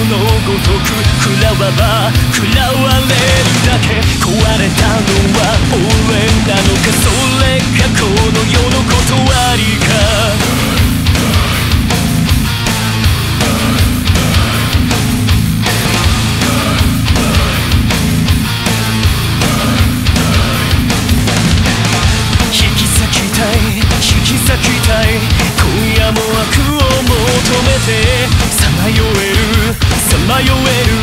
のごとく食らわば食らわれるだけ。壊れたのは俺なのか、それがこの世の断りか。引き裂きたい今夜も悪を求めてさまよえる